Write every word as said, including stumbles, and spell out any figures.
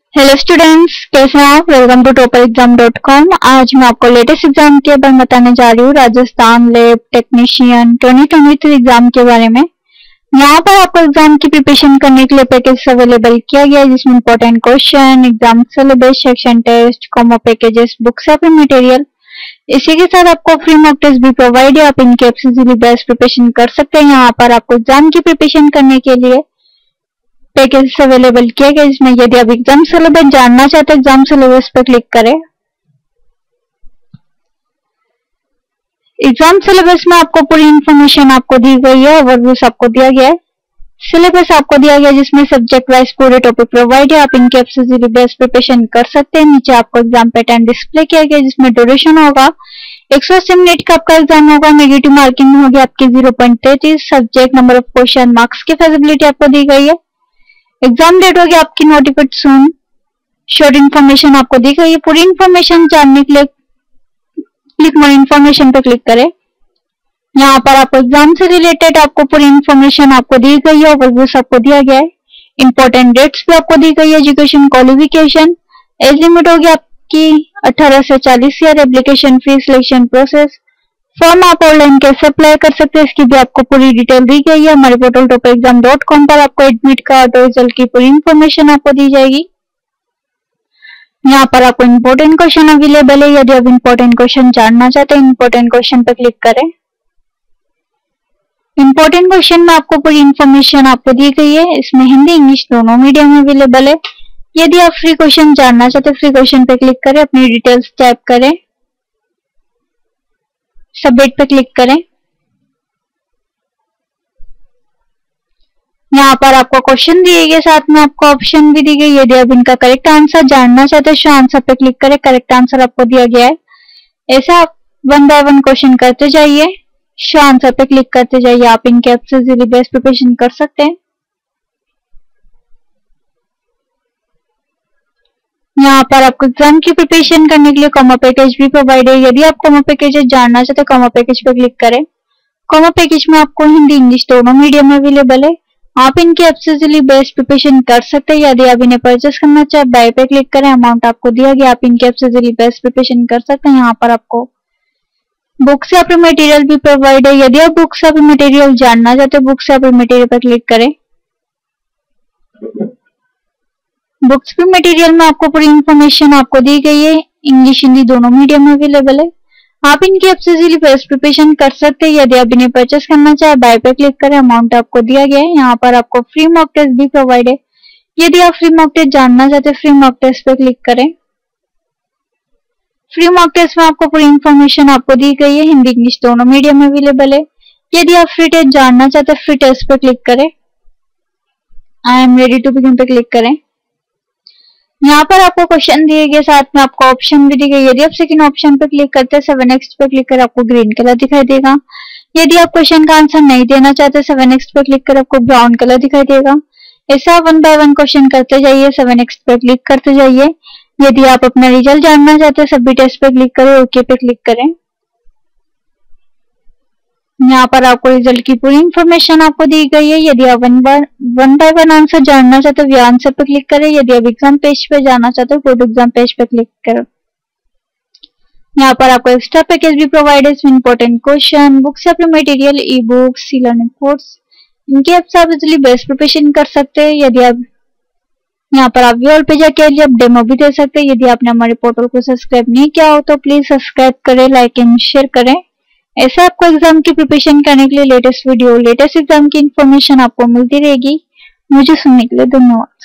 Hello students, कैसे हैं आप। Welcome to topper exam dot com. आज मैं आपको लेटेस्ट एग्जाम के बारे में बताने जा रही हूँ, Rajasthan lab technician twenty twenty three exam के बारे में। यहाँ पर आपको एग्जाम की प्रिपरेशन करने के लिए पैकेज अवेलेबल किया गया है, जिसमें important question, exam syllabus, section test, combo packages, books या फिर मटेरियल। इसी के साथ आपको फ्री मॉक टेस्ट भी प्रोवाइड है। आप इनके ऐप से इजीली बेस्ट प्रिपरेशन कर सकते हैं। यहाँ पर आपको एग्जाम की प्रिपरेशन करने के लिए पैकेज अवेलेबल किया गया, जिसमें यदि आप एग्जाम सिलेबस जानना चाहते हैं, एग्जाम सिलेबस पर क्लिक करें। एग्जाम सिलेबस में आपको पूरी इंफॉर्मेशन आपको दी गई है, ओवरव्यू आपको दिया गया है। सिलेबस आपको दिया गया है, जिसमें सब्जेक्ट वाइज पूरे टॉपिक प्रोवाइड है। आप इनके ऐप से इजीली बेस्ट प्रिपरेशन कर सकते हैं। नीचे आपको एग्जाम पैटर्न डिस्प्ले किया गया है, जिसमें ड्यूरेशन होगा एक सौ अस्सी मिनट का आपका एग्जाम होगा। नेगेटिव मार्किंग होगी आपकी जीरो पॉइंट तैतीस। Subject, number of question, marks की फैसिलिटी आपको दी गई है। एग्जाम डेट होगी आपकी नोटिफाइड सून। शॉर्ट इन्फॉर्मेशन आपको दी गई है। पूरी इन्फॉर्मेशन जानने के लिए क्लिक मोर इन्फॉर्मेशन पर क्लिक करें। यहाँ पर आपको एग्जाम से रिलेटेड आपको पूरी इन्फॉर्मेशन आपको दी गई है, ओवरव्यू आपको दिया गया है। इंपॉर्टेंट डेट्स भी आपको दी गई है। एजुकेशन क्वालिफिकेशन, एज लिमिट होगी आपकी अठारह से चालीस year. Application fees, selection process, form आप ऑनलाइन कैसे अप्लाई कर सकते हैं, इसकी भी आपको पूरी डिटेल दी गई है। हमारे portal topper exam dot com पर आपको एडमिट कार्ड और रिजल्ट की पूरी इंफॉर्मेशन आपको दी जाएगी। यहाँ पर आपको इंपॉर्टेंट क्वेश्चन अवेलेबल है। यदि आप इंपॉर्टेंट क्वेश्चन जानना चाहते हैं, इंपॉर्टेंट क्वेश्चन पर क्लिक करें। इंपॉर्टेंट क्वेश्चन में आपको पूरी इंफॉर्मेशन आपको दी गई है। इसमें हिंदी इंग्लिश दोनों मीडियम में अवेलेबल है। यदि आप फ्री क्वेश्चन जानना चाहते हैं, फ्री क्वेश्चन पर क्लिक करें, अपनी डिटेल्स टाइप करें, सबमिट पे क्लिक करें। यहाँ पर आपको क्वेश्चन दिए गए, साथ में आपको ऑप्शन भी दी गई। यदि आप इनका करेक्ट आंसर जानना चाहते हैं, शो आंसर पे क्लिक करें। करेक्ट आंसर आपको दिया गया है। ऐसे आप वन बाय वन क्वेश्चन करते जाइए, शो आंसर पे क्लिक करते जाइए। आप इनके ऐप से इजीली बेस्ट प्रिपरेशन कर सकते हैं। यहाँ पर आपको एग्जाम की प्रिपरेशन करने के लिए कॉमो पैकेज भी प्रोवाइड है। यदि आप कॉमो पैकेजेस जानना चाहते हैं, कॉमो पैकेज पर क्लिक करें। कॉमो पैकेज में आपको हिंदी इंग्लिश दोनों मीडियम में अवेलेबल है। आप इनके ऐप से इजीली बेस्ट प्रिपरेशन कर सकते हैं। यदि आप इन्हें परचेस करना चाहे, बाय पे क्लिक करें। अमाउंट आपको दिया गया, आप इनके ऐप से इजीली बेस्ट प्रिपरेशन कर सकते हैं। यहाँ पर आपको बुक्स या फिर मटेरियल भी प्रोवाइड है। यदि आप बुक्स या फिर मटेरियल जानना चाहते हैं, बुक्स या फिर मटेरियल पर क्लिक करें। बुक्स भी मटेरियल में आपको पूरी इंफॉर्मेशन आपको दी गई है। इंग्लिश हिंदी दोनों मीडियम में अवेलेबल है। आप इनकी ऐप से इजीली बेस्ट प्रिपरेशन कर सकते हैं। यदि आप इन्हें परचेस करना चाहे, बाय पे क्लिक करें। अमाउंट आपको दिया गया है। यहाँ पर आपको फ्री मॉक टेस्ट भी प्रोवाइड है। यदि आप फ्री मॉक टेस्ट जानना चाहते हैं, फ्री मॉक टेस्ट पे क्लिक करें। फ्री मॉक टेस्ट में आपको पूरी इंफॉर्मेशन आपको दी गई है। हिंदी इंग्लिश दोनों मीडियम में अवेलेबल है। यदि आप फ्री टेस्ट जानना चाहते हैं, फ्री टेस्ट पे क्लिक करें। I am ready to begin पे क्लिक करें। यहाँ पर आपको क्वेश्चन दिए गए, साथ में आपको ऑप्शन भी दी गई। यदि आप सेकंड ऑप्शन पे क्लिक करते हैं, सेवन एक्स पे क्लिक कर, आपको ग्रीन कलर दिखाई देगा। यदि आप क्वेश्चन का आंसर नहीं देना चाहते, सेवन एक्स पे क्लिक कर, आपको ब्राउन कलर दिखाई देगा। ऐसा आप वन बाय वन क्वेश्चन करते जाइए, सेवन एक्स पे क्लिक करते जाइए। यदि आप अपना रिजल्ट जानना चाहते हैं, सभी टेस्ट पे क्लिक करें, ओके पे क्लिक करें। यहाँ पर आपको रिजल्ट की पूरी इंफॉर्मेशन आपको दी गई है। यदि आप one by one by one answer जानना चाहते हो, आंसर पे क्लिक करें। यदि आप एग्जाम पेज पे जाना चाहते हो, गो टू एग्जाम पेज पे क्लिक करें। यहाँ पर आपको एक्स्ट्रा पैकेज भी प्रोवाइड है। इसमें इंपॉर्टेंट क्वेश्चन, बुक्स या फिर material, e books, e learning course, इनके ऐप से आप इजिली बेस्ट प्रिपरेशन कर सकते हैं। यदि आप यहाँ पर आप व्यू पे जाके आप डेमो भी दे सकते हैं। यदि आपने हमारे पोर्टल को सब्सक्राइब नहीं किया हो, तो प्लीज सब्सक्राइब करें, लाइक एंड शेयर करें। ऐसे आपको एग्जाम की प्रिपरेशन करने के लिए लेटेस्ट वीडियो, लेटेस्ट एग्जाम की इंफॉर्मेशन आपको मिलती रहेगी। मुझे सुनने के लिए धन्यवाद।